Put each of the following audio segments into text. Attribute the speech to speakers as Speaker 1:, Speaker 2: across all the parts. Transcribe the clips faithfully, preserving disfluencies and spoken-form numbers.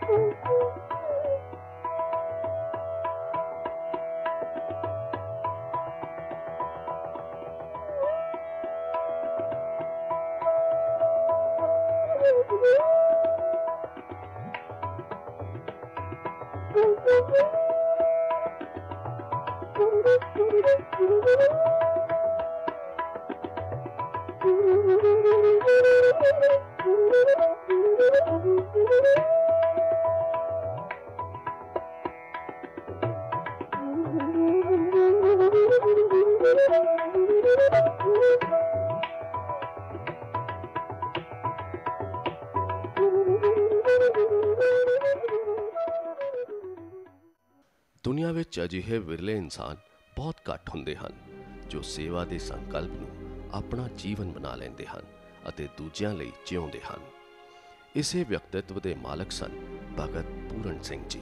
Speaker 1: ਦੁਨੀਆ ਵਿੱਚ ਅਜਿਹੇ ਵਿਰਲੇ ਇਨਸਾਨ ਬਹੁਤ ਘੱਟ ਹੁੰਦੇ ਹਨ ਜੋ ਸੇਵਾ ਦੇ ਸੰਕਲਪ ਨੂੰ ਆਪਣਾ ਜੀਵਨ ਬਣਾ ਲੈਂਦੇ ਹਨ ਅਤੇ ਦੂਜਿਆਂ ਲਈ ਜਿਉਂਦੇ ਹਨ। ਇਸੇ ਵਿਅਕਤਿਤਵ ਦੇ ਮਾਲਕ ਸਨ ਭਗਤ ਪੂਰਨ ਸਿੰਘ ਜੀ।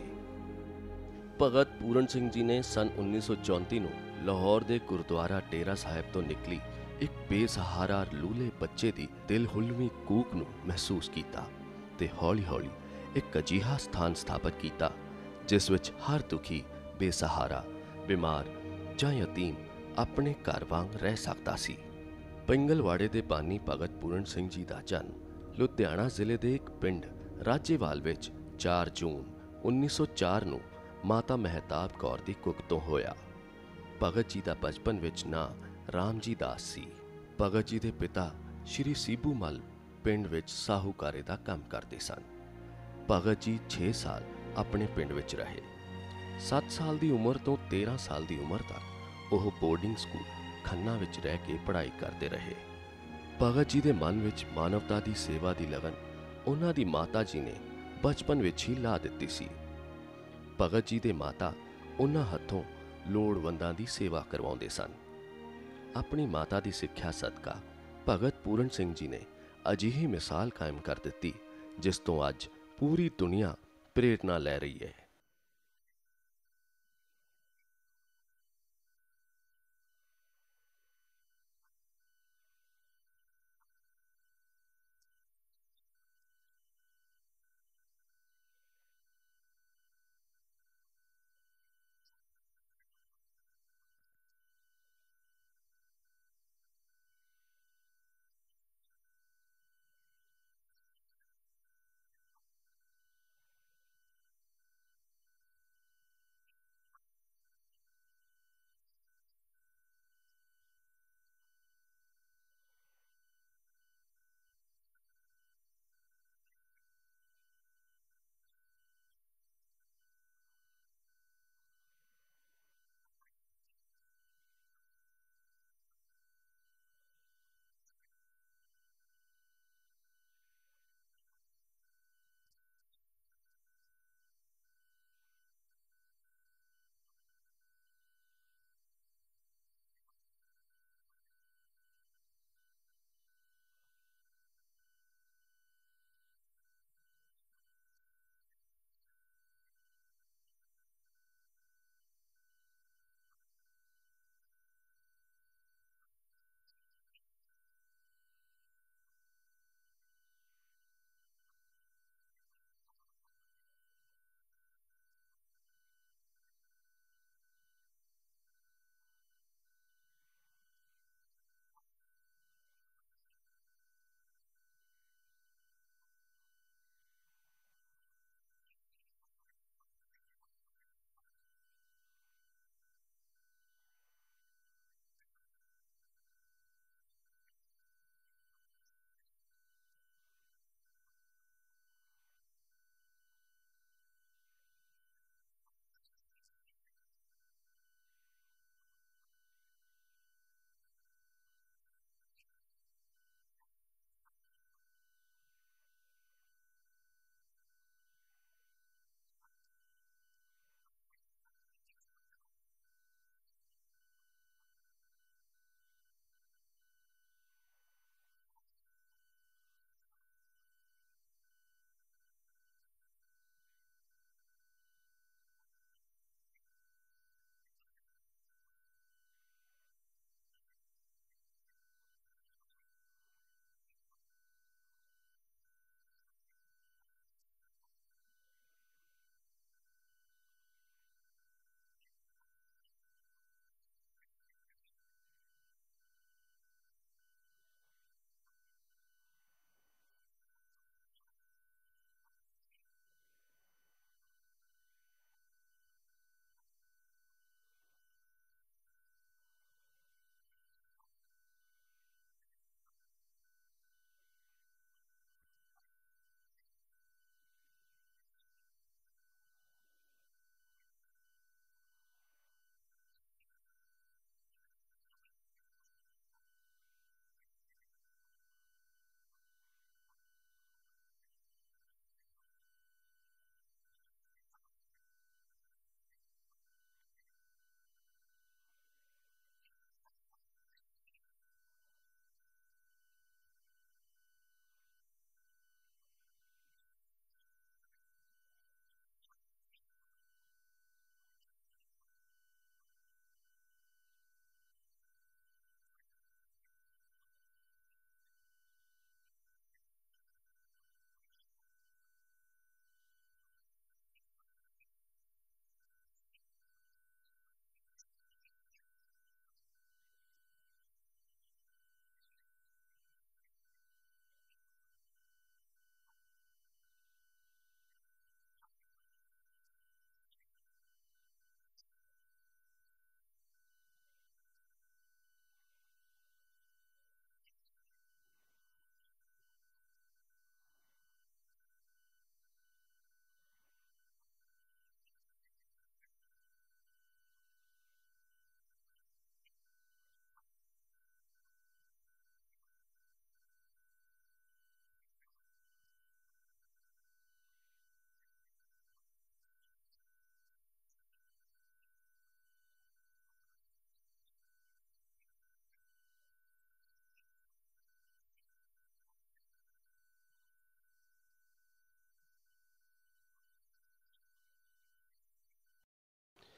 Speaker 1: ਭਗਤ ਪੂਰਨ ਸਿੰਘ ਜੀ ਨੇ ਸਨ ਉੱਨੀ ਸੌ ਚੌਂਤੀ ਨੂੰ ਲਾਹੌਰ ਦੇ ਗੁਰਦੁਆਰਾ ਡੇਰਾ ਸਾਹਿਬ ਤੋਂ ਨਿਕਲੀ ਇੱਕ ਬੇਸਹਾਰਾ ਲੂਲੇ ਬੱਚੇ ਦੀ ਦਿਲ ਹੁਲਵੀਂ ਕੂਕ ਨੂੰ ਮਹਿਸੂਸ ਕੀਤਾ ਤੇ ਹੌਲੀ-ਹੌਲੀ ਇੱਕ ਅਜਿਹਾ ਸਥਾਨ ਸਥਾਪਿਤ ਕੀਤਾ ਜਿਸ ਵਿੱਚ ਹਰ ਦੁਖੀ, ਬੇਸਹਾਰਾ, ਬਿਮਾਰ ਜਾਂ ਯਤੀਮ ਆਪਣੇ ਘਰ ਵਾਂਗ ਰਹਿ ਸਕਦਾ ਸੀ। ਪਿੰਗਲਵਾੜੇ ਦੇ ਬਾਨੀ ਭਗਤ ਪੂਰਨ ਸਿੰਘ ਜੀ ਦਾ ਜਨਮ ਲੁਧਿਆਣਾ ਜ਼ਿਲ੍ਹੇ ਦੇ ਇੱਕ ਪਿੰਡ ਰਾਜੇਵਾਲ ਵਿੱਚ ਚਾਰ ਜੂਨ ਉੱਨੀ ਸੌ ਚਾਰ ਨੂੰ ਮਾਤਾ ਮਹਿਤਾਬ ਕੌਰ ਦੀ ਕੁੱਖ ਤੋਂ ਹੋਇਆ। ਭਗਤ ਜੀ ਦਾ ਬਚਪਨ ਵਿੱਚ ਨਾਂ ਰਾਮ ਜੀ ਦਾਸ ਸੀ। ਭਗਤ ਜੀ ਦੇ ਪਿਤਾ ਸ਼੍ਰੀ ਸੀਬੂ ਮੱਲ ਪਿੰਡ ਵਿੱਚ ਸਾਹੂਕਾਰੇ ਦਾ ਕੰਮ ਕਰਦੇ ਸਨ। ਭਗਤ ਜੀ ਛੇ ਸਾਲ ਆਪਣੇ ਪਿੰਡ ਵਿੱਚ ਰਹੇ। ਸੱਤ ਸਾਲ ਦੀ ਉਮਰ ਤੋਂ ਤੇਰਾਂ ਸਾਲ ਦੀ ਉਮਰ ਤੱਕ ਉਹ ਬੋਰਡਿੰਗ ਸਕੂਲ ਖੰਨਾ ਵਿੱਚ ਰਹਿ ਕੇ ਪੜ੍ਹਾਈ ਕਰਦੇ ਰਹੇ। ਭਗਤ ਜੀ ਦੇ ਮਨ ਵਿੱਚ ਮਾਨਵਤਾ ਦੀ ਸੇਵਾ ਦੀ ਲਗਨ ਉਹਨਾਂ ਦੀ ਮਾਤਾ ਜੀ ਨੇ ਬਚਪਨ ਵਿੱਚ ਹੀ ਲਾ ਦਿੱਤੀ ਸੀ। ਭਗਤ ਜੀ ਦੇ ਮਾਤਾ ਉਹਨਾਂ ਹੱਥੋਂ ਲੋੜਵੰਦਾਂ ਦੀ ਸੇਵਾ ਕਰਵਾਉਂਦੇ ਸਨ। ਆਪਣੀ ਮਾਤਾ ਦੀ ਸਿੱਖਿਆ ਸਦਕਾ ਭਗਤ ਪੂਰਨ ਸਿੰਘ ਜੀ ਨੇ ਅਜਿਹੀ ਮਿਸਾਲ ਕਾਇਮ ਕਰ ਦਿੱਤੀ ਜਿਸ ਤੋਂ ਅੱਜ ਪੂਰੀ ਦੁਨੀਆ ਪ੍ਰੇਰਨਾ ਲੈ ਰਹੀ ਹੈ।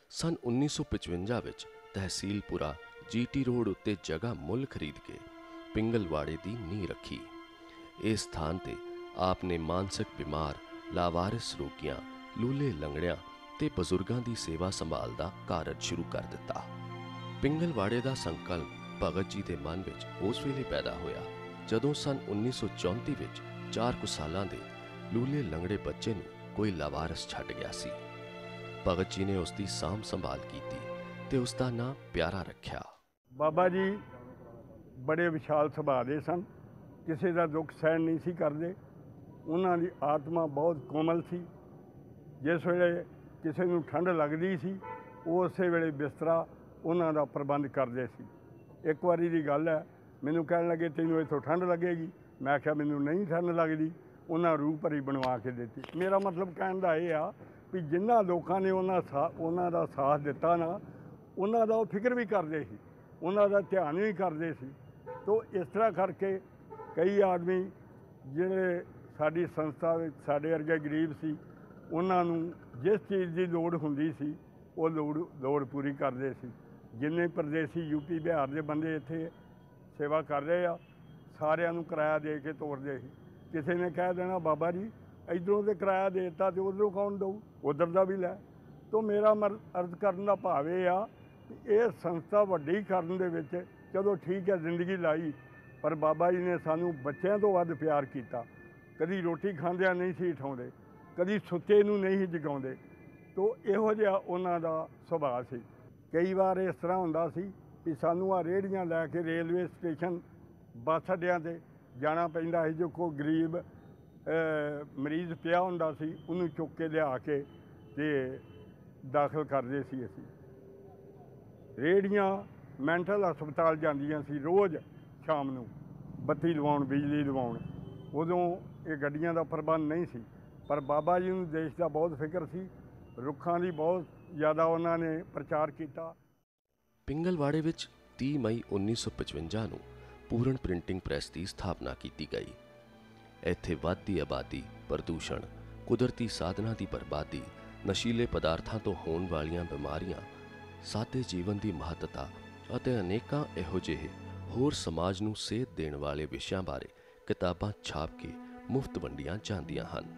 Speaker 1: सन उन्नीस सौ पचवंजा विच तहसीलपुरा जीटी रोड उत्ते जगह मुल खरीद के पिंगलवाड़े की नींह रखी। इस स्थान ते आपने मानसिक बीमार, लावारिस रोगियां, लूले लंगड़ियां ते बजुर्गां की सेवा संभाल का कारज शुरू कर दिता। पिंगलवाड़े का संकल्प भगत जी के मन विच उस वेले पैदा होया जदों सन उन्नीस सौ चौंती विच चार कु सालां दे लूले लंगड़े बच्चे नूं कोई लावारिस छड्ड गया सी। भगत जी ने उसकी साम संभाल की ते उसका नाम प्यारा रखा।
Speaker 2: बाबा जी बड़े विशाल सुभाਅ ਦੇ सन, किसी का दुख सहन नहीं सी करते। उन्हां दी आत्मा बहुत कोमल सी। जिस वेले किसी नूं ठंड लगदी सी उस वेले बिस्तरा उन्हां दा प्रबंध करते सी। एक वारी दी गल है, मैनूं कहण लगे तैनूं इत्थों ठंड लगेगी, मैं आख्या मैनूं नहीं ठंड लगदी। उन्हां रूह भरी बनवा के दित्ती। मेरा मतलब कहण दा इह आ भी जिन्हां लोकां ने उन्हां सा उन्हां दा साथ दिता ना, उन्हां दा फिक्र भी करते सी, उन्हां दा ध्यान भी करते सी। तो इस तरह करके कई आदमी जिहड़े साडी संस्था विच साडे वर्गे गरीब सी, उन्हां नूं जिस चीज़ की लोड़ हुंदी सी वो लोड़ लोड़ पूरी करते सी। जिन्ने परदेसी यूपी बिहार के बंदे इत्थे सेवा कर रहे आ, सारिਆਂ ਨੂੰ किराया दे के ਤੋਰਦੇ ਸੀ। किसी ने कह देना बाबा जी इधरों तो किराया दे दिता तो उधरों कौन दऊ, उधर का भी लै। तो मेरा मर अर्ज करने का भाव यह आ कि ये संस्था वड्डी करन दे विच चलो ठीक है जिंदगी लाई, पर बाबा जी ने सानू बच्चों तो वध प्यार किया। कदी रोटी खांदिया नहीं सी उठाउंदे, कदी सुत्ते नूं नहीं सी जगाउंदे। तो इहो जिहा उन्हां दा सुभाਅ सी। कई बार इस तरह हुंदा सी कि सानू आ रेहड़ियां लैके रेलवे स्टेशन बस अड्डियां ते जाना पैंदा सी। जो कोई गरीब मरीज़ पिया हुंदा सी उन्हूं चुक के लिया के ते दाखिल करदे सी। असीं रेहड़ियां मैंटल हस्पताल जांदियां सी रोज़ शाम नूं बत्ती लवाउण, बिजली लवाउण। उदों ये गड्डियां दा प्रबंध नहीं सी, पर बाबा जी नूं देश का बहुत फिक्र सी। रुखां दी बहुत ज़्यादा उन्होंने प्रचार किया।
Speaker 1: पिंगलवाड़े विच तीह मई उन्नीस सौ पचवंजा नूं पूर्ण प्रिंटिंग प्रैस की स्थापना की गई। इत्थे वधदी आबादी, प्रदूषण, कुदरती साधना की बर्बादी, नशीले पदार्थों तो होने वालियां बीमारियां, सादे जीवन की महत्ता अते अनेकां इहो जिहे होर समाज नूं सेध देण वाले विषयां बारे किताबां छाप के मुफ्त वंडियां जांदियां हन।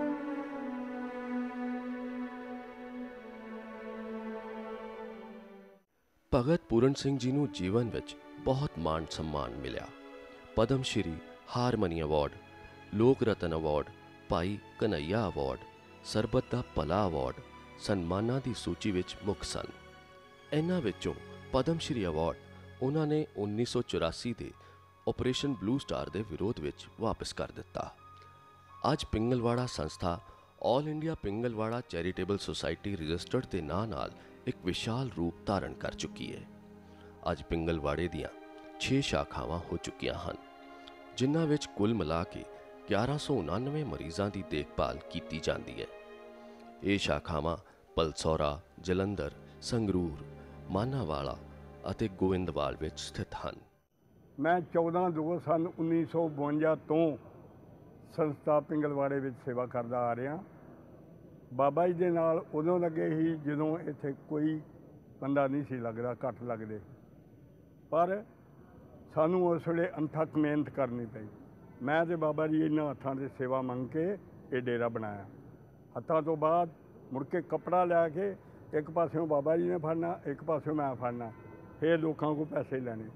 Speaker 1: भगत पूरण सिंह जी नूं जीवन विच बहुत मान सम्मान मिलिया। पद्म श्री, हारमनी अवार्ड, लोक रतन अवार्ड, भाई कन्हैया अवार्ड, सरबत दा भला अवार्ड सन्मानां दी सूची विच मुख सन। इन्हां विचों पद्म श्री अवार्ड उन्हां ने उन्नीस सौ चौरासी दे ऑपरेशन ब्लू स्टार दे विरोध विच वापस कर दिता। अज पिंगलवाड़ा संस्था all India Pingalwara charitable society registered के नां नाल एक विशाल रूप धारण कर चुकी है। अज पिंगलवाड़े दियां छे शाखावां हो चुकियां हन, जिन्हां विच कुल मिला के ग्यारह सौ उनानवे मरीज़ां की देखभाल की जाती है। ये शाखावां पलसौरा, जलंधर, संगरूर, मानावाला अते गोविंदवाल विच स्थित हैं।
Speaker 2: मैं चौदह दो सन उन्नीस सौ बवंजा तो संस्था पिंगलवाड़े विच सेवा करदा आ रहा। बाबा जी दे नाल उदों लगे ही जदों इत्थे कोई बंदा नहीं सी लगदा, घट लगदे, पर सानू उस वेले अनथक मेहनत करनी पई। मैं ते बाबा जी इन्हां हत्थां ते सेवा मंग के ये डेरा बनाया। हत्थां तो बाद मुड़ के कपड़ा लैके एक पासों बाबा जी ने फड़ना, एक पासों मैं फड़ना, फिर लोगों को पैसे लैने।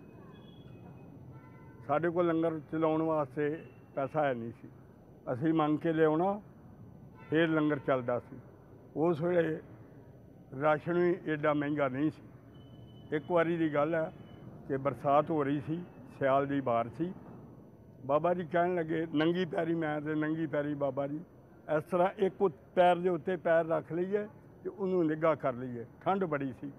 Speaker 2: साढ़े को लंगर चलाउण वास्ते पैसा है नहीं सी, असीं मंग के लियाउणा, फिर लंगर चलदा सी। उस वेले राशन भी एडा महंगा नहीं सी। एक बारी की गल है कि बरसात हो रही सी, सियाल की बार सी। बाबा जी कहन लगे नंगी पैरी, मैं ते नंगी पैरी बाबा जी इस तरह एक पैर के उत्ते पैर रख लीए तो उन्होंने निगाह कर लीए। ठंड बड़ी सी।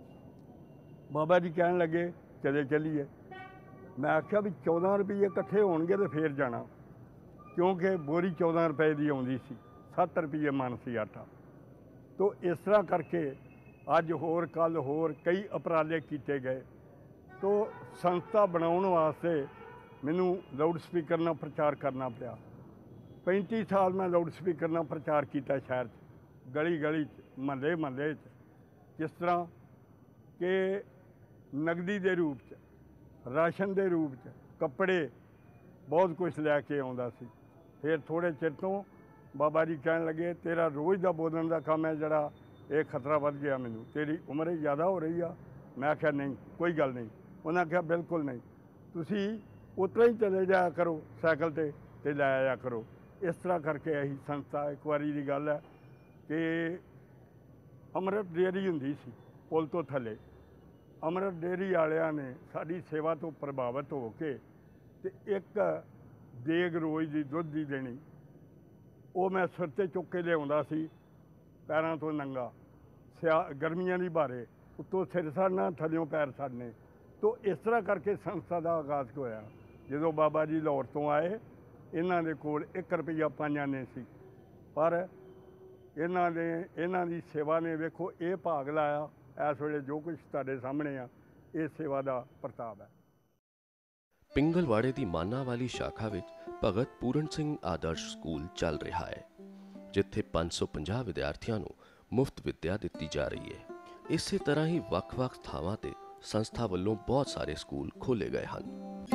Speaker 2: बाबा जी कहन लगे चले चलीए। मैं आख्या भी चौदह रुपये इकट्ठे होणगे तो फिर जाना, क्योंकि बोरी चौदह रुपए की आउंदी सी, सत्त रुपये मन सी आटा। तो इस तरह करके अज होर कल होर कई उपराले किए गए। तो संस्था बनाउण वास्ते मैनू लाउड स्पीकर नाल प्रचार करना पिया। पैंती साल मैं लाउड स्पीकर नाल प्रचार किया शहर च, गली गली च, महल्ले महल्ले च। जिस तरह कि नगदी के रूप च, राशन के रूप च, कपड़े बहुत कुछ लैके आउंदा सी। फिर थोड़े चिर तो बाबा जी कहन लगे तेरा रोज़ का बोलने का काम है जरा ये खतरा बढ़ गया, मैनू तेरी उम्र ही ज़्यादा हो रही आ। मैं आख्या नहीं कोई गल नहीं। उन्हें आख्या बिल्कुल नहीं, तुसी उतना ही चले जाया करो साइकिल ते ते लै आया करो। इस तरह करके अही संस्था एक बारी की गल है कि अमृत डेयरी हुंदी सी पुल तो थले, अमृत डेयरी वालियां ने साडी सेवा तो प्रभावित हो के ते एक देग रोज़ की दुध की देनी, वो मैं सिर ते चुक के लिया सी, पैरों तो नंगा, सिया गर्मियां की बारे उत्तों सिर सड़ना थल्यों पैर सड़ने। तो इस तरह करके संस्था का आगाज़ होया। जो बाबा जी लाहौर तो आए, इन्हां दे कोल एक रुपया पाइया ने सी, पर इन्हां ने इन्हां दी सेवा ने वेखो ये भाग लाया। इस वेले जो कुछ तुहाडे सामने आ, ये सेवा का प्रताप है।
Speaker 1: पिंगलवाड़े की माना वाली शाखा विच भगत पूरन सिंह आदर्श स्कूल चल रहा है, जिथे पाँच सौ पचास विद्यार्थियों को मुफ्त विद्या दी जा रही है। इस तरह ही वख-वख थावां ते संस्था वालों बहुत सारे स्कूल खोले गए हैं।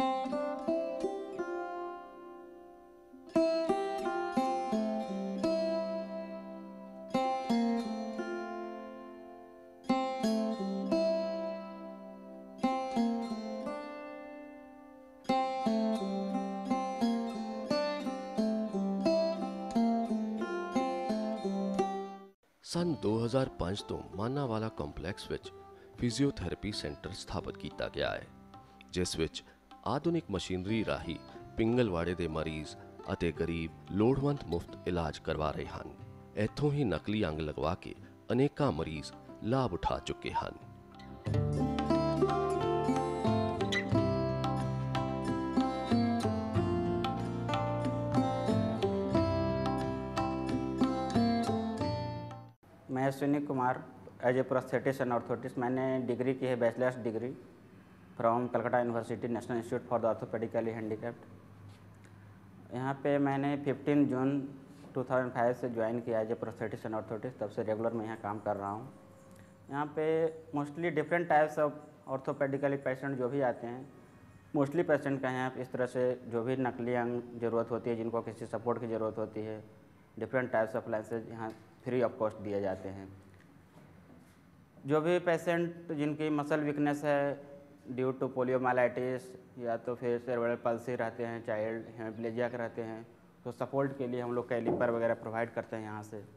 Speaker 1: सन दो हज़ार पाँच तो मानावाला कंपलैक्स विच फिजियोथैरेपी सेंटर स्थापित किया गया है, जिस विच आधुनिक मशीनरी राही पिंगलवाड़े के मरीज अते गरीब लोड़वंद मुफ्त इलाज करवा रहे हैं। इत्थों ही नकली अंग लगवा के अनेका मरीज लाभ उठा चुके हैं।
Speaker 3: मैं Ashwini Kumar as a prosthetist and orthotist. मैंने डिग्री की है bachelors degree from Calcutta university national institute for the orthopedically handicapped. यहाँ पे मैंने पंद्रह जून दो हज़ार पाँच से ज्वाइन किया as a prosthetist and orthotist, तब से रेगुलर मैं यहाँ काम कर रहा हूँ। यहाँ पे mostly different types of orthopedically patient जो भी आते हैं, मोस्टली पेशेंट का यहाँ इस तरह से जो भी नकली अंग ज़रूरत होती है, जिनको किसी सपोर्ट की ज़रूरत होती है, डिफरेंट टाइप्स ऑफ लेंसेज यहाँ फ्री ऑफ कॉस्ट दिए जाते हैं। जो भी पेशेंट जिनकी मसल वीकनेस है ड्यू टू पोलियोमाइलाइटिस या तो फिर सेरेब्रल पाल्सी रहते हैं, चाइल्ड हेमिप्लेजिया के रहते हैं, तो सपोर्ट के लिए हम लोग कैलिपर वगैरह प्रोवाइड करते हैं यहाँ से।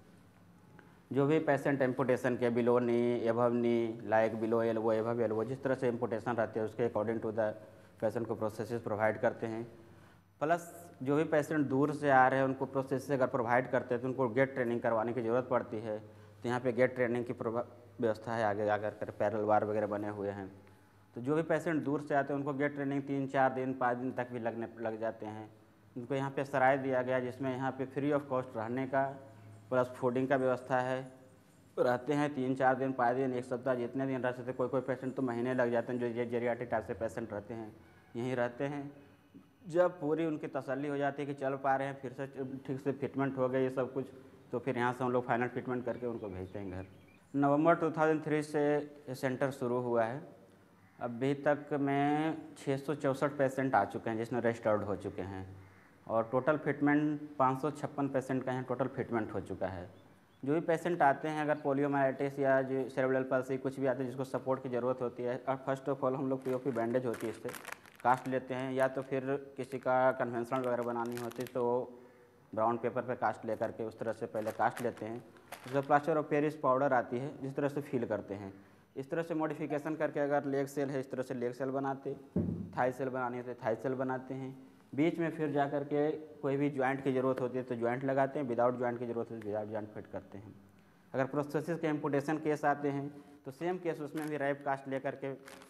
Speaker 3: जो भी पेशेंट एम्पुटेशन के below knee, above knee, like below elbow, above elbow, जिस तरह से एम्पुटेशन रहते हैं उसके अकॉर्डिंग टू द पेशेंट को प्रोसेसेस प्रोवाइड करते हैं। प्लस जो भी पेशेंट दूर से आ रहे हैं उनको प्रोसेस अगर प्रोवाइड करते हैं तो उनको गेट ट्रेनिंग करवाने की ज़रूरत पड़ती है, तो यहाँ पे गेट ट्रेनिंग की व्यवस्था है। आगे जाकर कर पैरल वार वगैरह बने हुए हैं, तो जो भी पेशेंट दूर से आते हैं उनको गेट ट्रेनिंग तीन चार दिन पाँच दिन तक भी लगने लग जाते हैं। उनको यहाँ पे सराय दिया गया जिसमें यहाँ पे फ्री ऑफ कॉस्ट रहने का प्लस फूडिंग का व्यवस्था है। रहते हैं तीन चार दिन, पाँच दिन, एक सप्ताह, जितने दिन रह सकते। कोई कोई पेशेंट तो महीने लग जाते हैं, जो ये जेरियाट्रिक टाइप से पेशेंट रहते हैं यहीं रहते हैं। जब पूरी उनकी तसल्ली हो जाती है कि चल पा रहे हैं, फिर से ठीक से फिटमेंट हो गई ये सब कुछ, तो फिर यहाँ से हम लोग फाइनल ट्रीटमेंट करके उनको भेजते हैं घर। नवंबर दो हज़ार तीन से ये सेंटर शुरू हुआ है। अभी तक में छः सौ चौंसठ पेशेंट आ चुके हैं जिसमें रजिस्टर्ड हो चुके हैं, और टोटल फिटमेंट पाँच सौ छप्पन पेशेंट का यहाँ टोटल फिटमेंट हो चुका है। जो भी पेशेंट आते हैं अगर पोलियोमाइलाइटिस या जो सेरेब्रल पाल्सी कुछ भी आते हैं जिसको सपोर्ट की ज़रूरत होती है, और फर्स्ट ऑफ ऑल हम लोग पीओपी बैंडेज होती है इससे कास्ट लेते हैं, या तो फिर किसी का कन्वेंशनल वगैरह बनानी होती है तो ब्राउन पेपर पे कास्ट लेकर के उस तरह से पहले कास्ट लेते हैं। उसका प्लास्टर ऑफ पेरिस पाउडर आती है जिस तरह से फील करते हैं। इस तरह से मॉडिफिकेशन करके अगर लेग सेल है इस तरह से लेग सेल बनाते, थाई सेल बनानी होती है थाई सेल बनाते हैं। बीच में फिर जा कर के कोई भी ज्वाइंट की ज़रूरत होती है तो ज्वाइंट लगाते हैं, विदाउट ज्वाइंट की ज़रूरत होती है विदाउट ज्वाइंट फिट करते हैं। अगर प्रोस्थेसिस के एम्पुटेशन केस आते हैं तो सेम केस उसमें भी रैप कास्ट ले करके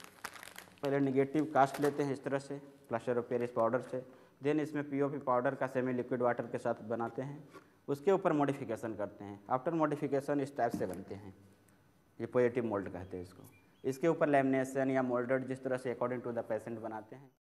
Speaker 3: पहले निगेटिव कास्ट लेते हैं इस तरह से प्लास्टर ऑफ पेरिस पाउडर से, देन इसमें पीओपी पाउडर का सेमी लिक्विड वाटर के साथ बनाते हैं, उसके ऊपर मॉडिफिकेशन करते हैं। आफ्टर मॉडिफिकेशन इस टाइप से बनते हैं, ये पॉजिटिव मोल्ड कहते हैं इसको। इसके ऊपर लैमिनेशन या मोल्डेड जिस तरह से अकॉर्डिंग टू द पेशेंट बनाते हैं।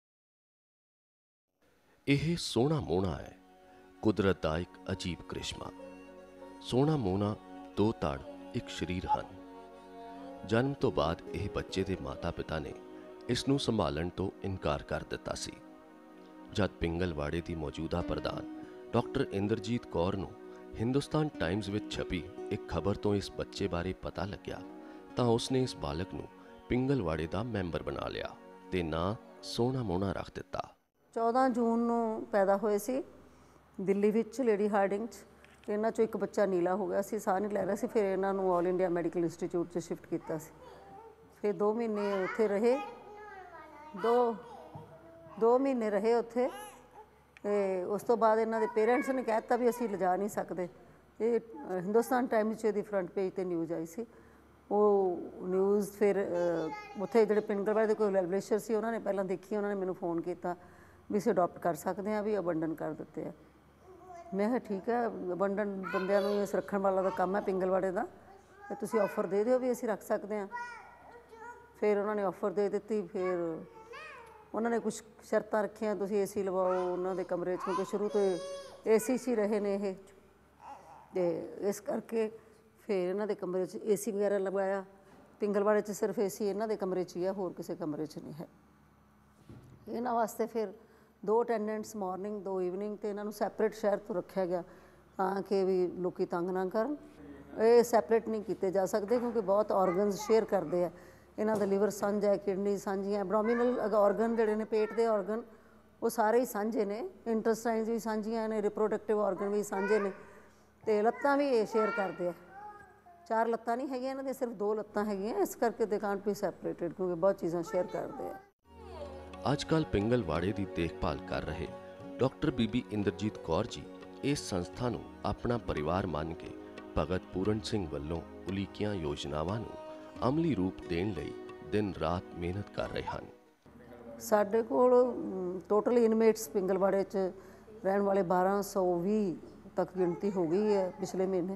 Speaker 1: यह सोना मोना है, कुदरत का एक अजीब करिश्मा। सोना मोना दो तड़ एक शरीर हैं। ਜਨਮ ਤੋਂ ਬਾਅਦ ਇਹ ਬੱਚੇ ਦੇ ਮਾਤਾ-ਪਿਤਾ ਨੇ ਇਸ ਨੂੰ ਸੰਭਾਲਣ ਤੋਂ ਇਨਕਾਰ ਕਰ ਦਿੱਤਾ ਸੀ। ਜਦ ਪਿੰਗਲਵਾੜੇ ਦੀ ਮੌਜੂਦਾ ਪ੍ਰਧਾਨ ਡਾਕਟਰ ਇੰਦਰਜੀਤ ਕੌਰ ਨੂੰ ਹਿੰਦੁਸਤਾਨ ਟਾਈਮਜ਼ ਵਿੱਚ ਛਪੀ ਇੱਕ ਖਬਰ ਤੋਂ ਇਸ ਬੱਚੇ ਬਾਰੇ ਪਤਾ ਲੱਗਿਆ ਤਾਂ ਉਸਨੇ ਇਸ ਬਾਲਕ ਨੂੰ ਪਿੰਗਲਵਾੜੇ ਦਾ ਮੈਂਬਰ ਬਣਾ ਲਿਆ ਤੇ ਨਾਂ ਸੋਹਣਾ ਮੋਹਣਾ ਰੱਖ ਦਿੱਤਾ।
Speaker 4: ਚੌਦਾਂ ਜੂਨ ਨੂੰ ਪੈਦਾ ਹੋਏ ਸੀ ਦਿੱਲੀ ਵਿੱਚ ਲੇਡੀ ਹਾਰਡਿੰਗ 'ਚ। ਇਹਨਾਂ 'ਚੋਂ ਇੱਕ ਬੱਚਾ ਨੀਲਾ ਹੋ ਗਿਆ ਸੀ, ਸਾਹ ਨਹੀਂ ਲੈ ਰਿਹਾ ਸੀ। ਫਿਰ ਇਹਨਾਂ ਨੂੰ ਆਲ ਇੰਡੀਆ ਮੈਡੀਕਲ ਇੰਸਟੀਚਿਊਟ 'ਚ ਸ਼ਿਫਟ ਕੀਤਾ ਸੀ। ਫਿਰ ਦੋ ਮਹੀਨੇ ਉੱਥੇ ਰਹੇ, ਦੋ ਦੋ ਮਹੀਨੇ ਰਹੇ ਉੱਥੇ। ਤੇ ਉਸ ਤੋਂ ਬਾਅਦ ਇਹਨਾਂ ਦੇ ਪੇਰੈਂਟਸ ਨੇ ਕਹਿ ਦਿੱਤਾ ਵੀ ਅਸੀਂ ਲਿਜਾ ਨਹੀਂ ਸਕਦੇ। ਇਹ ਹਿੰਦੁਸਤਾਨ ਟਾਈਮਜ਼ 'ਚ ਇਹਦੀ ਫਰੰਟ ਪੇਜ 'ਤੇ ਨਿਊਜ਼ ਆਈ ਸੀ। ਉਹ ਨਿਊਜ਼ ਫਿਰ ਉੱਥੇ ਜਿਹੜੇ ਪਿੰਗਲਵਾੜੇ ਦੇ ਕੋਈ ਵੈਲਵਿਸ਼ਰ ਸੀ ਉਹਨਾਂ ਨੇ ਪਹਿਲਾਂ ਦੇਖੀ, ਉਹਨਾਂ ਨੇ ਮੈਨੂੰ ਫੋਨ ਕੀਤਾ ਵੀ ਅਸੀਂ ਅਡੋਪਟ ਕਰ ਸਕਦੇ ਹਾਂ, ਵੀ ਅਬੰਡਨ ਕਰ ਦਿੱਤੇ ਆ। ਮੈਂ ਕਿਹਾ ਠੀਕ ਹੈ, ਅਬੰਡਨ ਬੰਦਿਆਂ ਨੂੰ ਇਸ ਰੱਖਣ ਵਾਲਾ ਦਾ ਕੰਮ ਹੈ ਪਿੰਗਲਵਾੜੇ ਦਾ, ਤੇ ਤੁਸੀਂ ਆਫਰ ਦੇ ਦਿਓ ਵੀ ਅਸੀਂ ਰੱਖ ਸਕਦੇ ਹਾਂ। ਫਿਰ ਉਹਨਾਂ ਨੇ ਆਫਰ ਦੇ ਦਿੱਤੀ। ਫਿਰ ਉਹਨਾਂ ਨੇ ਕੁਛ ਸ਼ਰਤਾਂ ਰੱਖੀਆਂ, ਤੁਸੀਂ ਏ ਸੀ ਲਵਾਓ ਉਹਨਾਂ ਦੇ ਕਮਰੇ 'ਚ, ਕਿਉਂਕਿ ਸ਼ੁਰੂ ਤੋਂ ਏ ਸੀ 'ਚ ਹੀ ਰਹੇ ਨੇ ਇਹ। ਅਤੇ ਇਸ ਕਰਕੇ ਫਿਰ ਇਹਨਾਂ ਦੇ ਕਮਰੇ 'ਚ ਏ ਸੀ ਵਗੈਰਾ ਲਗਵਾਇਆ। ਪਿੰਗਲਵਾੜੇ 'ਚ ਸਿਰਫ ਏ ਸੀ ਇਹਨਾਂ ਦੇ ਕਮਰੇ 'ਚ ਹੀ ਹੈ, ਹੋਰ ਕਿਸੇ ਕਮਰੇ 'ਚ ਨਹੀਂ ਹੈ। ਇਹਨਾਂ ਵਾਸਤੇ ਫਿਰ ਦੋ ਅਟੈਂਡੈਂਟਸ ਮਾਰਨਿੰਗ, ਦੋ ਈਵਨਿੰਗ, ਅਤੇ ਇਹਨਾਂ ਨੂੰ ਸੈਪਰੇਟ ਸ਼ਹਿਰ ਤੋਂ ਰੱਖਿਆ ਗਿਆ ਤਾਂ ਕਿ ਵੀ ਲੋਕ ਤੰਗ ਨਾ ਕਰਨ। ਇਹ ਸੈਪਰੇਟ ਨਹੀਂ ਕੀਤੇ ਜਾ ਸਕਦੇ ਕਿਉਂਕਿ ਬਹੁਤ ਔਰਗਨਸ ਸ਼ੇਅਰ ਕਰਦੇ ਆ। ਇਹਨਾਂ ਦਾ ਲਿਵਰ ਸਾਂਝਾ ਹੈ, ਕਿਡਨੀ ਸਾਂਝੀਆਂ, ਐਬਡੋਮੀਨਲ ਔਰਗਨ ਜਿਹੜੇ ਨੇ, ਪੇਟ ਦੇ ਔਰਗਨ, ਉਹ ਸਾਰੇ ਹੀ ਸਾਂਝੇ ਨੇ। ਇੰਟੈਸਟਾਈਨਸ ਵੀ ਸਾਂਝੀਆਂ ਨੇ, ਰਿਪਰੋਡਕਟਿਵ ਔਰਗਨ ਵੀ ਸਾਂਝੇ ਨੇ, ਅਤੇ ਲੱਤਾਂ ਵੀ ਇਹ ਸ਼ੇਅਰ ਕਰਦੇ ਆ। ਚਾਰ ਲੱਤਾਂ ਨਹੀਂ ਹੈਗੀਆਂ ਇਹਨਾਂ ਦੀਆਂ, ਸਿਰਫ ਦੋ ਲੱਤਾਂ ਹੈਗੀਆਂ। ਇਸ ਕਰਕੇ ਦੇ ਕਾਂਟ ਬੀ ਸੈਪਰੇਟਡ ਕਿਉਂਕਿ ਬਹੁਤ ਚੀਜ਼ਾਂ ਸ਼ੇਅਰ ਕਰਦੇ ਆ।
Speaker 1: ਅੱਜ ਕੱਲ੍ਹ ਪਿੰਗਲਵਾੜੇ ਦੀ ਦੇਖਭਾਲ ਕਰ ਰਹੇ ਡਾਕਟਰ ਬੀਬੀ ਇੰਦਰਜੀਤ ਕੌਰ ਜੀ ਇਸ ਸੰਸਥਾ ਨੂੰ ਆਪਣਾ ਪਰਿਵਾਰ ਮੰਨ ਕੇ ਭਗਤ ਪੂਰਨ ਸਿੰਘ ਵੱਲੋਂ ਉਲੀਕੀਆਂ ਯੋਜਨਾਵਾਂ ਨੂੰ ਅਮਲੀ ਰੂਪ ਦੇਣ ਲਈ ਦਿਨ ਰਾਤ ਮਿਹਨਤ ਕਰ ਰਹੇ ਹਨ।
Speaker 4: ਸਾਡੇ ਕੋਲ ਟੋਟਲ ਇਨਮੇਟਸ ਪਿੰਗਲਵਾੜੇ 'ਚ ਰਹਿਣ ਵਾਲੇ ਬਾਰਾਂ ਸੌ ਵੀਹ ਤੱਕ ਗਿਣਤੀ ਹੋ ਗਈ ਹੈ ਪਿਛਲੇ ਮਹੀਨੇ।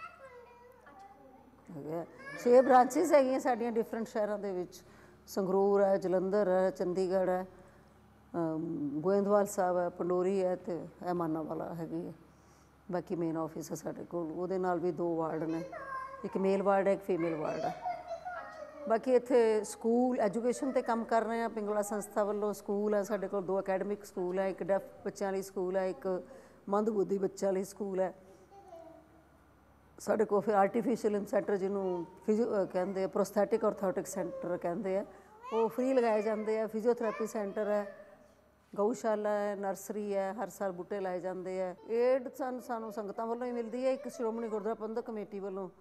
Speaker 4: ਹੈਗਾ ਛੇ ਬ੍ਰਾਂਚਿਸ ਹੈਗੀਆਂ ਸਾਡੀਆਂ ਡਿਫਰੈਂਟ ਸ਼ਹਿਰਾਂ ਦੇ ਵਿੱਚ। ਸੰਗਰੂਰ ਹੈ, ਜਲੰਧਰ ਹੈ, ਚੰਡੀਗੜ੍ਹ ਹੈ, ਗੋਇੰਦਵਾਲ ਸਾਹਿਬ ਹੈ, ਪੰਡੋਰੀ ਹੈ, ਅਤੇ ਐਮਾਨਾਵਾਲਾ ਹੈਗੀ ਹੈ। ਬਾਕੀ ਮੇਨ ਆਫਿਸ ਹੈ ਸਾਡੇ ਕੋਲ, ਉਹਦੇ ਨਾਲ ਵੀ ਦੋ ਵਾਰਡ ਨੇ, ਇੱਕ ਮੇਲ ਵਾਰਡ ਹੈ, ਇੱਕ ਫੀਮੇਲ ਵਾਰਡ ਹੈ। ਬਾਕੀ ਇੱਥੇ ਸਕੂਲ ਐਜੂਕੇਸ਼ਨ 'ਤੇ ਕੰਮ ਕਰ ਰਹੇ ਹਾਂ ਪਿੰਗਲਾ ਸੰਸਥਾ ਵੱਲੋਂ। ਸਕੂਲ ਹੈ ਸਾਡੇ ਕੋਲ, ਦੋ ਅਕੈਡਮਿਕ ਸਕੂਲ ਹੈ, ਇੱਕ ਡੈਫ ਬੱਚਿਆਂ ਲਈ ਸਕੂਲ ਹੈ, ਇੱਕ ਮੰਦਬੁੱਧੀ ਬੱਚਿਆਂ ਲਈ ਸਕੂਲ ਹੈ ਸਾਡੇ ਕੋਲ। ਫਿਰ ਆਰਟੀਫਿਸ਼ੀਅਲ ਸੈਂਟਰ ਜਿਹਨੂੰ ਫਿਜ਼ੀਓ ਕਹਿੰਦੇ ਆ, ਪ੍ਰੋਸਥੈਟਿਕ ਔਰਥੋਟਿਕ ਸੈਂਟਰ ਕਹਿੰਦੇ ਆ, ਉਹ ਫਰੀ ਲਗਾਏ ਜਾਂਦੇ ਆ। ਫਿਜ਼ੀਓਥੈਰੇਪੀ ਸੈਂਟਰ ਹੈ, ਗਊਸ਼ਾਲਾ ਹੈ, ਨਰਸਰੀ ਹੈ, ਹਰ ਸਾਲ ਬੂਟੇ ਲਾਏ ਜਾਂਦੇ ਆ। ਏਡ ਸਾਨੂੰ ਸਾਨੂੰ ਸੰਗਤਾਂ ਵੱਲੋਂ ਹੀ ਮਿਲਦੀ ਹੈ, ਇੱਕ ਸ਼੍ਰੋਮਣੀ ਗੁਰਦੁਆਰਾ ਪ੍ਰਬੰਧਕ ਕਮੇਟੀ ਵੱਲੋਂ।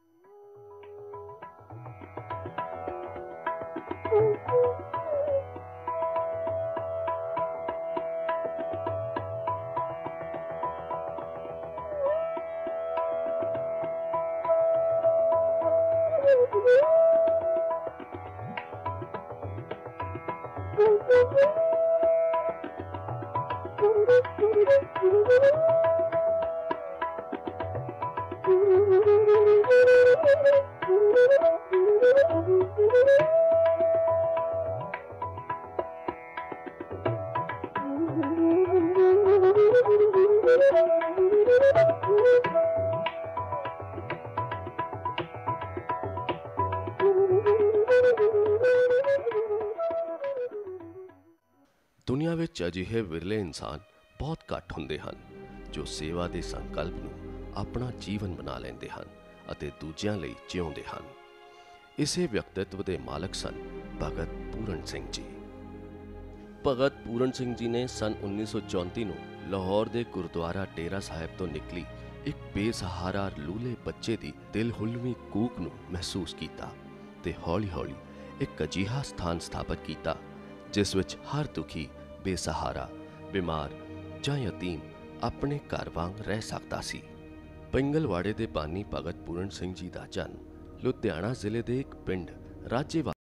Speaker 1: ਦੁਨੀਆ ਵਿੱਚ ਅਜਿਹੇ ਵਿਰਲੇ ਇਨਸਾਨ ਬਹੁਤ ਘੱਟ ਹੁੰਦੇ ਹਨ ਜੋ ਸੇਵਾ ਦੇ ਸੰਕਲਪ ਨੂੰ ਆਪਣਾ ਜੀਵਨ ਬਣਾ ਲੈਂਦੇ ਹਨ ਅਤੇ ਦੂਜਿਆਂ ਲਈ ਜਿਉਂਦੇ ਹਨ। ਇਸੇ ਵਿਅਕਤਿਤਵ ਦੇ ਮਾਲਕ ਸਨ ਭਗਤ ਪੂਰਨ ਸਿੰਘ ਜੀ। ਭਗਤ ਪੂਰਨ ਸਿੰਘ ਜੀ ਨੇ ਸਨ ਉੱਨੀ ਸੌ ਚੌਂਤੀ ਨੂੰ ਲਾਹੌਰ ਦੇ ਗੁਰਦੁਆਰਾ ਡੇਰਾ ਸਾਹਿਬ ਤੋਂ ਨਿਕਲੀ ਇੱਕ ਬੇਸਹਾਰਾ ਲੂਲੇ ਬੱਚੇ ਦੀ ਦਿਲ ਹੁਲਵੀਂ ਕੂਕ ਨੂੰ ਮਹਿਸੂਸ ਕੀਤਾ ਤੇ ਹੌਲੀ-ਹੌਲੀ ਇੱਕ ਅਜਿਹਾ ਸਥਾਨ ਸਥਾਪਿਤ ਕੀਤਾ ਜਿਸ ਵਿੱਚ ਹਰ ਦੁਖੀ, ਬੇਸਹਾਰਾ, ਬਿਮਾਰ ਜਾਂ ਯਤੀਮ ਆਪਣੇ ਘਰ ਵਾਂਗ ਰਹਿ ਸਕਦਾ ਸੀ। ਪਿੰਗਲਵਾੜੇ ਦੇ ਬਾਨੀ ਭਗਤ ਪੂਰਨ ਸਿੰਘ ਜੀ ਦਾ ਜਨਮ ਲੁਧਿਆਣਾ ਜ਼ਿਲ੍ਹੇ ਦੇ ਇੱਕ ਪਿੰਡ ਰਾਜੇਵਾਲ